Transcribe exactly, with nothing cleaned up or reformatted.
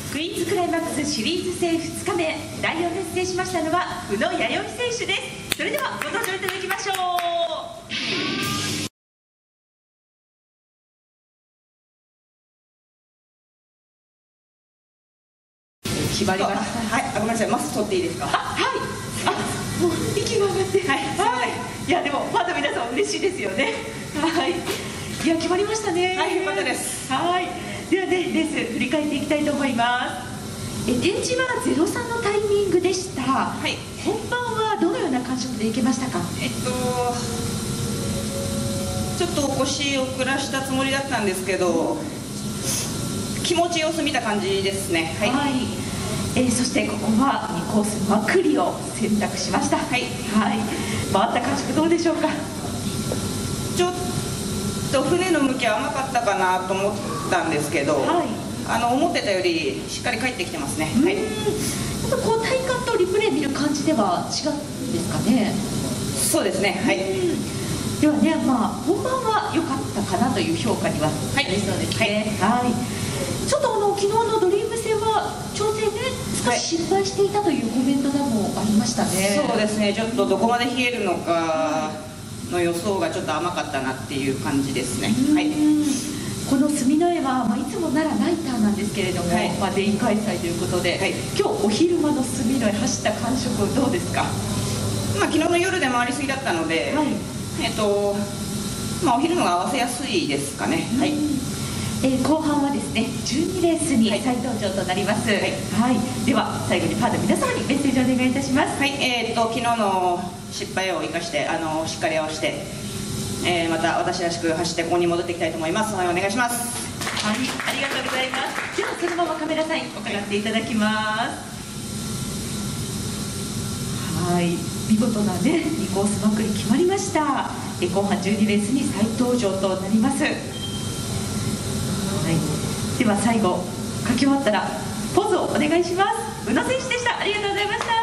クイーンズクライマックスシリーズ戦ふつかめ、だいよんレース制しましたのは宇野弥生選手です。それではご登場いただきましょう。決まりました。 はい、あ、ごめんなさい、マスク取っていいですか。 あ、はい。あ、もう息が上がって、はい、はい。いや、でも、ファンの皆さん嬉しいですよね。はい。いや、決まりましたね。 はい、よかったです。 はい。ではね、レース振り返っていきたいと思います。え、展示はゼロさんのタイミングでした。はい。本番はどのような感触でいけましたか。 えっと。ちょっと腰を下したつもりだったんですけど。気持ちよす見た感じですね。はい。はい、 えー、そしてここはにコースまくりを選択しました。はい、はい、回った感触どうでしょうか。 ちょっと船の向きは甘かったかなと思ったんですけど、はい、あの思ってたよりしっかり返ってきてますね。はい、 ちょっとこう体感とリプレイ見る感じでは違うんですかね。 そうですね。はい。 ではね、まあ本番は良かったかなという評価にはなりそうですね。はい、はい、ちょっとあの昨日のドリーム戦は調整で少し失敗していたというコメントなどもありましたね。 そうですね、ちょっとどこまで冷えるのかの予想がちょっと甘かったなっていう感じですね。はい、 この住之江は、まあ、いつもならナイターなんですけれども、はい、まあ、デイ開催ということで、はい、今日お昼間の住之江走った感触どうですか。 まあ、昨日の夜で回りすぎだったので、はい、えっとまあ、お昼のが合わせやすいですかね。はい、 えー、後半はですねじゅうにレースに再登場となります。はい、はい、では最後にファンの皆様にメッセージをお願いいたします。 はい、えー、っと昨日の失敗を生かしてあのしっかり合わせて、えー、また私らしく走ってここに戻っていきたいと思います。はい、お願いします。 はい、ありがとうございます。ではそのままカメラさんに行っていただきます。はい、見事なねにコースまくり決まりました。え後半じゅうにレースに再登場となります。はい、では最後書き終わったらポーズをお願いします。宇野選手でした。ありがとうございました。